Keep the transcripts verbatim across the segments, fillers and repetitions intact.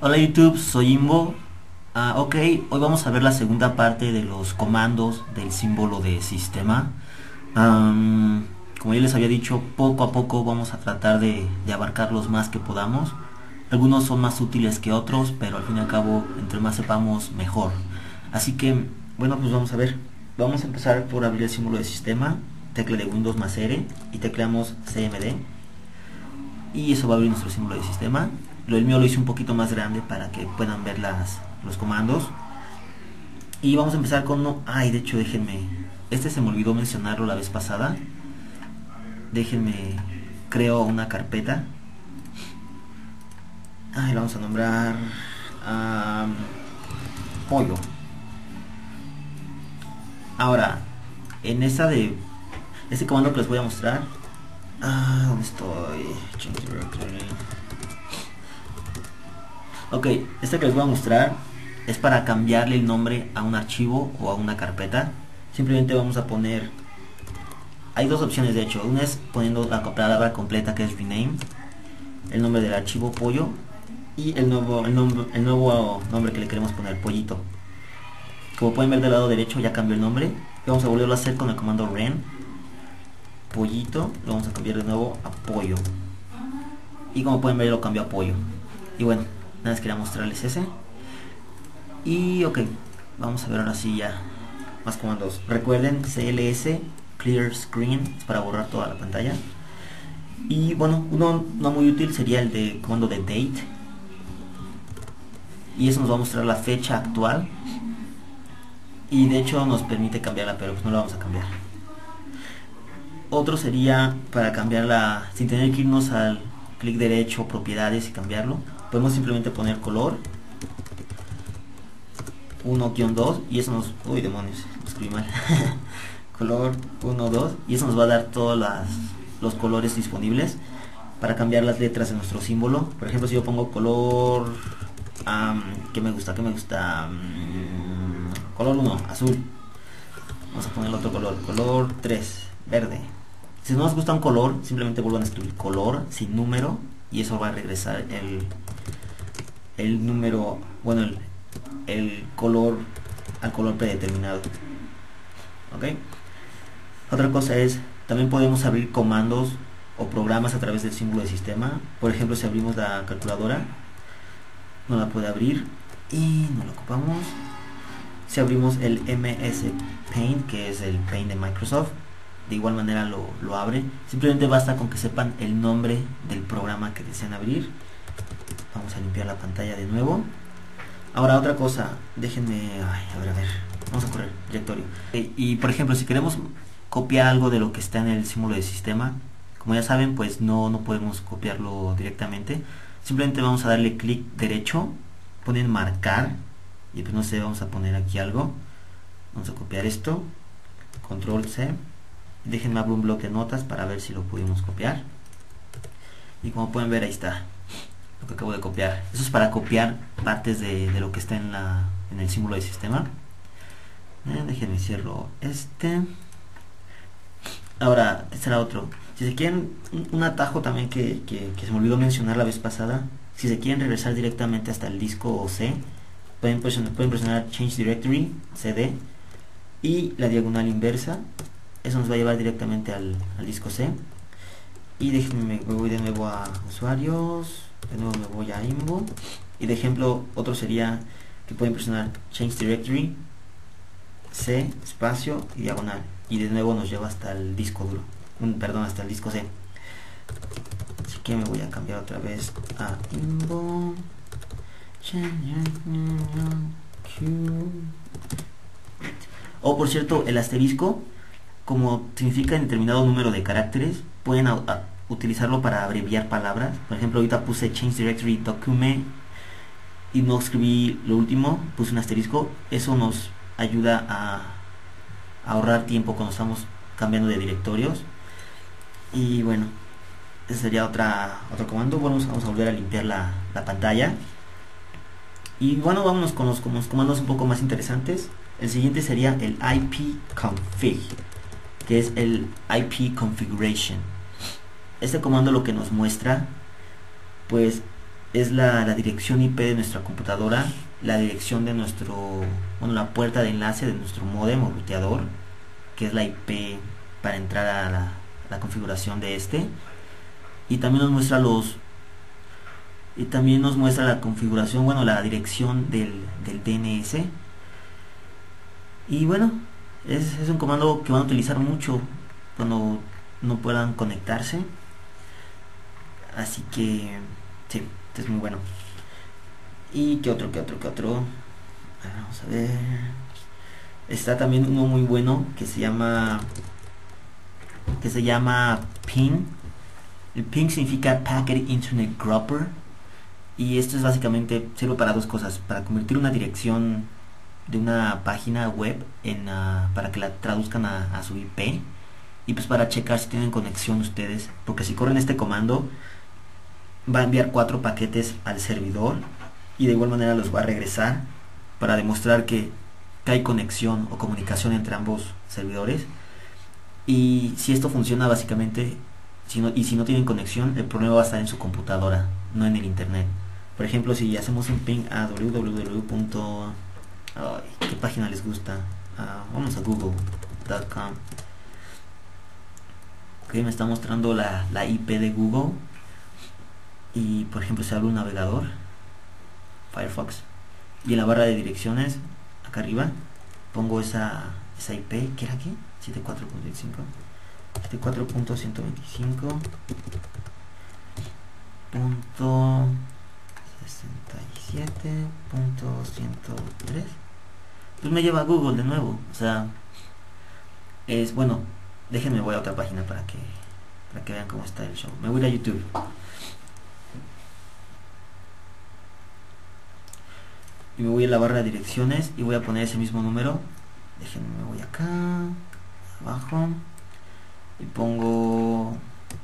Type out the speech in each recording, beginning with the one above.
Hola YouTube, soy Imbo. Ah, ok, hoy vamos a ver la segunda parte de los comandos del símbolo de sistema. Am, como ya les había dicho, poco a poco vamos a tratar de, de abarcar los más que podamos. Algunos son más útiles que otros, pero al fin y al cabo, entre más sepamos, mejor. Así que, bueno, pues vamos a ver. Vamos a empezar por abrir el símbolo de sistema, tecla de Windows más R y tecleamos C M D. Y eso va a abrir nuestro símbolo de sistema. Lo el mío lo hice un poquito más grande para que puedan ver las, los comandos. Y vamos a empezar con uno. Ay, de hecho, déjenme. Este se me olvidó mencionarlo la vez pasada. Déjenme. Creo una carpeta. Ay, la vamos a nombrar. Um, pollo. Ahora, en esta de. Este comando que les voy a mostrar. Ah, ¿dónde estoy? Change directory. Ok, este que les voy a mostrar es para cambiarle el nombre a un archivo o a una carpeta. Simplemente vamos a poner, hay dos opciones de hecho. Una es poniendo la palabra completa, que es rename, el nombre del archivo pollo, y el nuevo, el nombre, el nuevo nombre que le queremos poner, pollito. Como pueden ver del lado derecho ya cambió el nombre. Y vamos a volverlo a hacer con el comando ren, pollito, lo vamos a cambiar de nuevo a pollo. Y como pueden ver lo cambió a pollo. Y bueno, nada más quería mostrarles ese. Y ok, vamos a ver ahora sí ya más comandos. Recuerden, C L S, Clear Screen, es para borrar toda la pantalla. Y bueno, uno no muy útil sería el de comando de Date. Y eso nos va a mostrar la fecha actual. Y de hecho nos permite cambiarla, pero pues no la vamos a cambiar. Otro sería para cambiarla sin tener que irnos al clic derecho, propiedades y cambiarlo. Podemos simplemente poner color uno guión dos y eso nos... Uy, demonios, lo escribí mal. Color uno, dos y eso nos va a dar todos las, los colores disponibles para cambiar las letras de nuestro símbolo. Por ejemplo, si yo pongo color... Um, ¿Qué me gusta? ¿Qué me gusta? Um, color uno, azul. Vamos a poner el otro color. Color tres, verde. Si no nos gusta un color, simplemente vuelvan a escribir color sin número y eso va a regresar el, el número, bueno, el, el color al color predeterminado. Ok. Otra cosa es, también podemos abrir comandos o programas a través del símbolo de sistema. Por ejemplo, si abrimos la calculadora, no la puede abrir y no la ocupamos. Si abrimos el M S Paint, que es el Paint de Microsoft, de igual manera lo, lo abre. Simplemente basta con que sepan el nombre del programa que desean abrir. Vamos a limpiar la pantalla de nuevo. Ahora otra cosa, déjenme, ay, a ver, a ver, vamos a correr directorio. Y, y por ejemplo, si queremos copiar algo de lo que está en el símbolo de sistema, como ya saben, pues no, no podemos copiarlo directamente. Simplemente vamos a darle clic derecho, ponen marcar, y pues no sé, vamos a poner aquí algo. Vamos a copiar esto, control C. Déjenme abrir un bloque de notas para ver si lo pudimos copiar. Y como pueden ver, ahí está lo que acabo de copiar. Eso es para copiar partes de, de lo que está en, la, en el símbolo de sistema. Eh, déjenme cierro este. Ahora, este era otro. Si se quieren, un, un atajo también que, que, que se me olvidó mencionar la vez pasada. Si se quieren regresar directamente hasta el disco C, pueden presionar, pueden presionar Change Directory, C D, y la diagonal inversa. Eso nos va a llevar directamente al, al disco C. Y déjenme, me voy de nuevo a usuarios, de nuevo me voy a Imbo. Y de ejemplo, otro sería que pueden presionar Change Directory, C, espacio y diagonal. Y de nuevo nos lleva hasta el disco duro, un, perdón, hasta el disco C. Así que me voy a cambiar otra vez a Imbo. O por cierto, el asterisco, como significa determinado número de caracteres, pueden a, a, utilizarlo para abreviar palabras. Por ejemplo, ahorita puse Change Directory Document y no escribí lo último, puse un asterisco. Eso nos ayuda a, a ahorrar tiempo cuando estamos cambiando de directorios. Y bueno, ese sería otra, otro comando. Bueno, vamos a volver a limpiar la, la pantalla. Y bueno, vámonos con los, con los comandos un poco más interesantes. El siguiente sería el ipconfig, que es el I P configuration. Este comando lo que nos muestra, pues, es la, la dirección I P de nuestra computadora, la dirección de nuestro, bueno, la puerta de enlace de nuestro módem o ruteador, que es la I P para entrar a la, a la configuración de este, y también nos muestra los y también nos muestra la configuración, bueno, la dirección del, del D N S. Y bueno, es, es un comando que van a utilizar mucho cuando no puedan conectarse, así que sí, este es muy bueno. Y que otro, que otro, que otro, a ver, vamos a ver, está también uno muy bueno que se llama que se llama ping. El ping significa Packet Internet Grouper, y esto es básicamente, sirve para dos cosas: para convertir una dirección de una página web en uh, para que la traduzcan a, a su I P, y pues para checar si tienen conexión ustedes, porque si corren este comando va a enviar cuatro paquetes al servidor y de igual manera los va a regresar para demostrar que, que hay conexión o comunicación entre ambos servidores. Y si esto funciona, básicamente, si no, y si no tienen conexión, el problema va a estar en su computadora, no en el internet. Por ejemplo, si hacemos un ping a www. Ay, ¿qué página les gusta? Uh, vamos a google punto com. Ok, me está mostrando la, la I P de Google. Y por ejemplo, se abre un navegador, Firefox, y en la barra de direcciones, acá arriba, pongo esa, esa I P, ¿qué era aquí? setenta y cuatro punto veinticinco setenta y cuatro punto ciento veinticinco punto sesenta y siete punto ciento tres. Pues me lleva a Google de nuevo. O sea, es bueno. Déjenme, voy a otra página para que para que vean cómo está el show. Me voy a ir a YouTube y me voy a la barra de direcciones y voy a poner ese mismo número. Déjenme, me voy acá abajo y pongo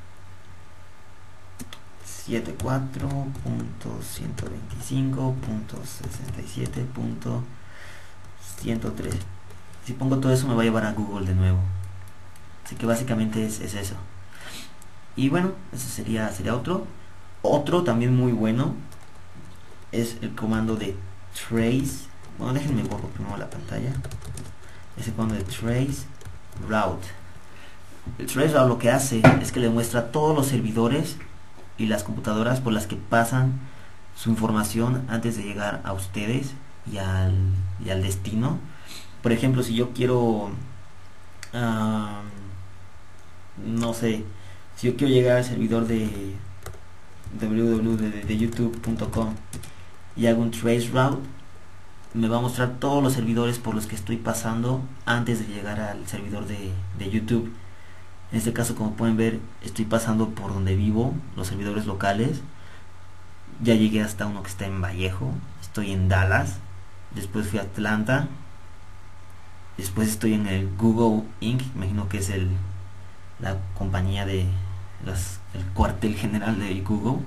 setenta y cuatro punto ciento veinticinco punto sesenta y siete punto ciento tres. Si pongo todo eso me va a llevar a Google de nuevo. Así que básicamente es, es eso. Y bueno, ese sería, sería otro. Otro también muy bueno es el comando de trace. Bueno, déjenme borro primero la pantalla. Ese comando de trace route. El trace route lo que hace es que le muestra todos los servidores y las computadoras por las que pasan su información antes de llegar a ustedes y al, y al destino. Por ejemplo, si yo quiero uh, no sé, si yo quiero llegar al servidor de www de, de youtube punto com y hago un trace route, me va a mostrar todos los servidores por los que estoy pasando antes de llegar al servidor de, de YouTube. En este caso, como pueden ver, estoy pasando por donde vivo, los servidores locales. Ya llegué hasta uno que está en Vallejo, estoy en Dallas, después fui a Atlanta, después estoy en el Google incorporated, imagino que es el la compañía de los, el cuartel general de Google,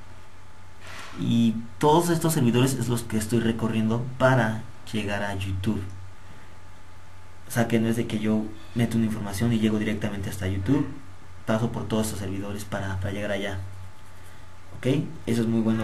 y todos estos servidores es los que estoy recorriendo para llegar a YouTube. O sea que no es de que yo meto una información y llego directamente hasta YouTube, paso por todos estos servidores para, para llegar allá. Ok, eso es muy bueno.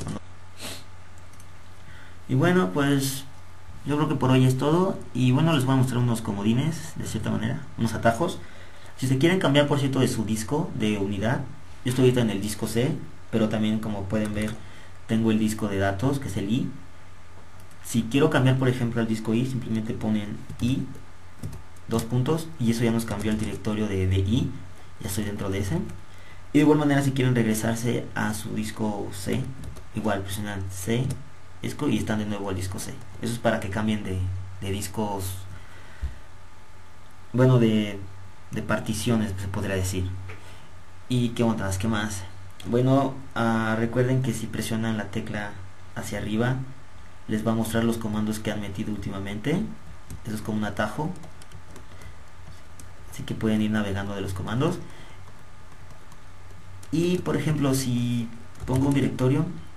Y bueno, pues yo creo que por hoy es todo. Y bueno, les voy a mostrar unos comodines, de cierta manera, unos atajos. Si se quieren cambiar, por cierto, de su disco de unidad, yo estoy ahorita en el disco C, pero también, como pueden ver, tengo el disco de datos, que es el I. Si quiero cambiar, por ejemplo, al disco I, simplemente ponen I, dos puntos, y eso ya nos cambió el directorio de, de I. Ya estoy dentro de ese. Y de igual manera, si quieren regresarse a su disco C, igual presionan C, disco, y están de nuevo al disco C. Eso es para que cambien de, de discos, bueno, de... de particiones, se podría decir. Y qué otras, qué más. Bueno, uh, recuerden que si presionan la tecla hacia arriba les va a mostrar los comandos que han metido últimamente. Eso es como un atajo, así que pueden ir navegando de los comandos. Y por ejemplo, si pongo un directorio,